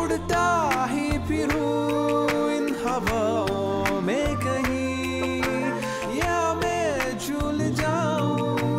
उड़ता ही फिरूं इन हवाओं में कहीं, या मैं झूल जाऊं।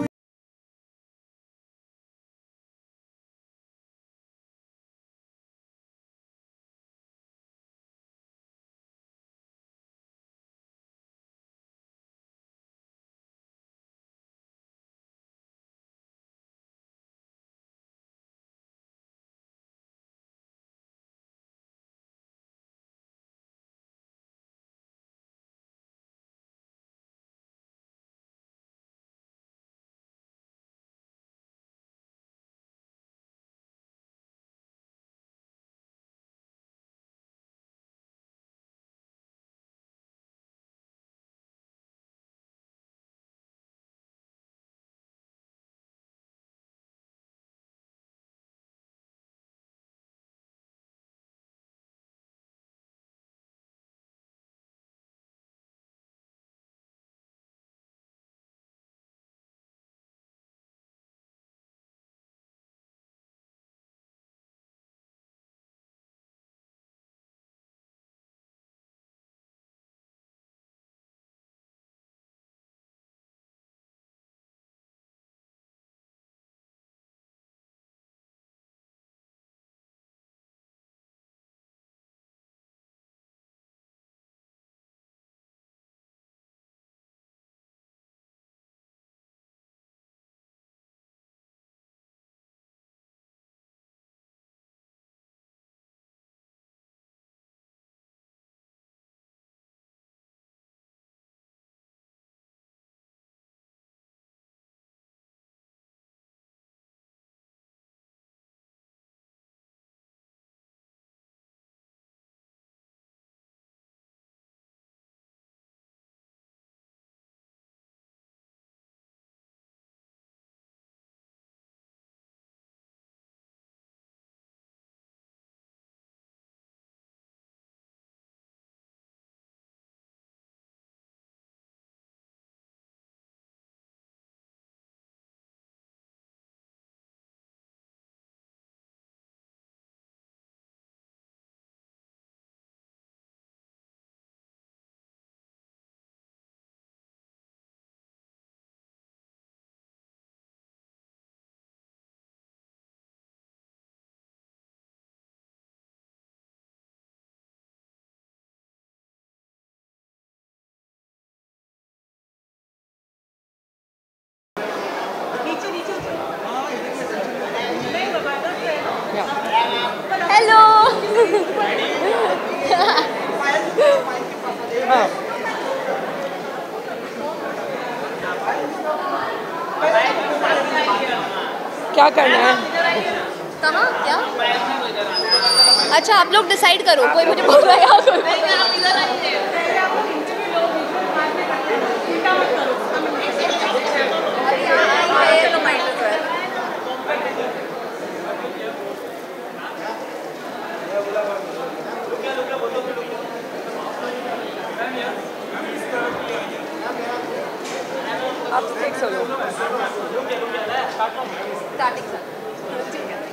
हेलो। क्या करना है? कहाँ क्या? अच्छा आप लोग डिसाइड करो, कोई मुझे बोल रहा है यहाँ कोई आप टेक सोलो स्टार्टिंग से ठीक है।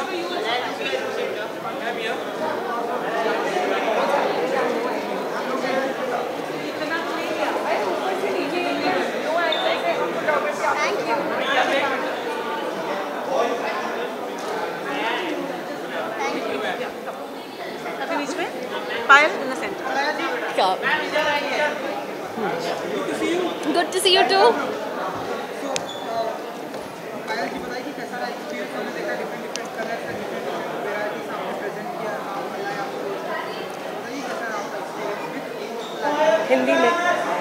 Thank you. अभी बीच में Payal in the centre. Good to see you too. Hindi में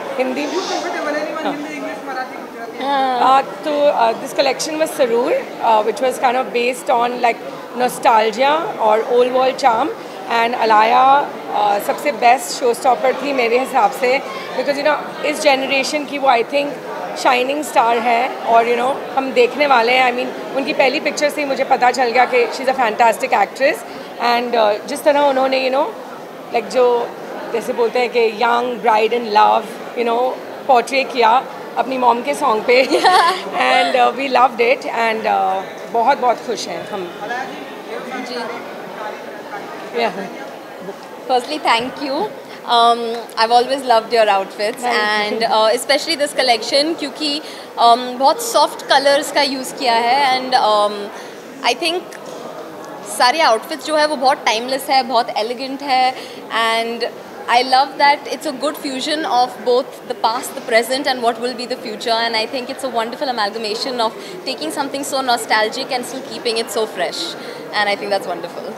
तो this collection was Sarur, which was kind of based on like nostalgia और old world charm, and Alaya सबसे बेस्ट शो स्टॉपर थी मेरे हिसाब से, बिकॉज इस जनरेशन की वो आई थिंक शाइनिंग स्टार है, और हम देखने वाले हैं। आई मीन उनकी पहली पिक्चर से ही मुझे पता चल गया कि she is a fantastic actress, and जिस तरह उन्होंने लाइक जो जैसे बोलते हैं कि young bride in love portray किया अपनी मॉम के सॉन्ग पे and we loved it, and बहुत बहुत खुश हैं हम। जी Yeah. Firstly, thank you. I've always loved your outfits and especially this collection क्योंकि बहुत soft colors का use किया है and I think सारे outfits जो है वो बहुत timeless है, बहुत elegant है and I love that it's a good fusion of both the past, the present and what will be the future and I think it's a wonderful amalgamation of taking something so nostalgic and still keeping it so fresh and I think that's wonderful.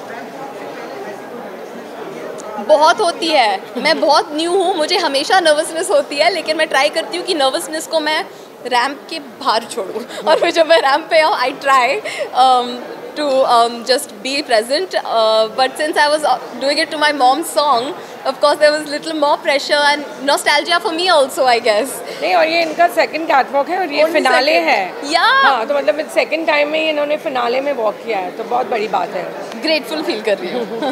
बहुत होती है, मैं बहुत new हूँ, मुझे हमेशा nervousness होती है लेकिन मैं ट्राई करती हूँ कि नर्वसनेस को मैं रैम्प के बाहर छोड़ूँ और फिर जब मैं रैम्प पे आऊँ I try to just be present but since I was doing it to my mom's song of course there was little more pressure and nostalgia for me also I guess. नहीं और ये इनका second catwalk है और ये finale है हाँ तो मतलब सेकंड टाइम में इन्होंने फिनाले में वॉक किया है तो बहुत बड़ी बात है ग्रेटफुल फील कर रही हूँ.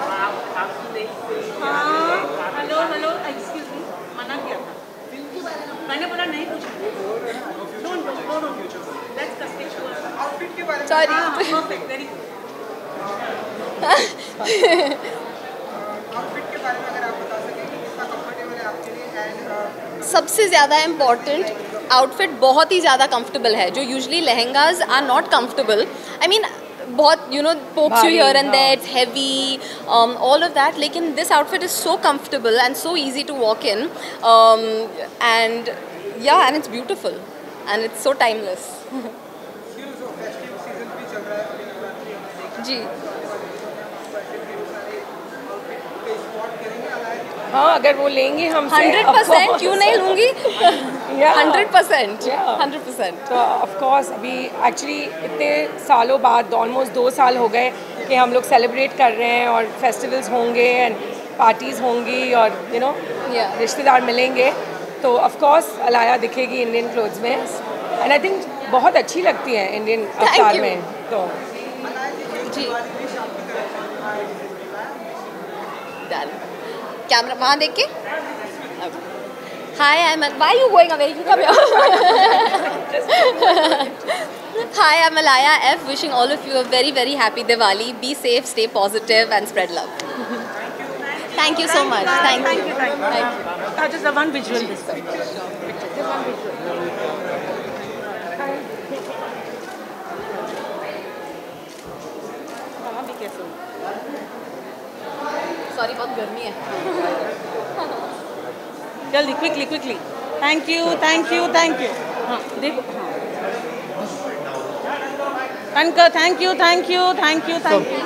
हेलो हेलो एक्सक्यूज मी मना किया था मैंने बोला नहीं पूछना डोंट लेट्स कस्टिक आउटफिट के बारे में सॉरी परफेक्ट वेरी आउटफिट के बारे में अगर आप बता सकें कि कितना कंफर्टेबल है आपके लिए एंड सबसे ज़्यादा इम्पॉर्टेंट आउटफिट बहुत ही ज़्यादा कंफर्टेबल है जो usually lehengas are not comfortable I mean बहुत you know pokes you here and there it's heavy all of that लेकिन this outfit is so comfortable and so easy to walk in and yeah and it's beautiful and it's so timeless. जी हाँ अगर वो लेंगे हमसे 100% क्यों नहीं लूँगी 100% Yeah. 100%. तो ऑफ कोर्स अभी एक्चुअली इतने सालों बाद ऑलमोस्ट 2 साल हो गए कि हम लोग सेलिब्रेट कर रहे हैं और फेस्टिवल्स होंगे एंड पार्टीज़ होंगी और यू नो Yeah. रिश्तेदार मिलेंगे तो ऑफ कोर्स अलाया दिखेगी इंडियन क्लोथ्स में एंड आई थिंक बहुत अच्छी लगती है इंडियन अवतार you. में तो जी डन कैमरा वहाँ देख के Hi, why are you going away? You come here. Hi, I'm Alaya F. Wishing all of you a very, very happy Diwali. Be safe, stay positive, and spread love. Thank you so much. Thank you. Thank you. Just one visual this time. Just one visual. Mama, be careful. Sorry, बहुत गर्मी है. जल्दी quickly thank you हाँ देखो हाँ कनका thank you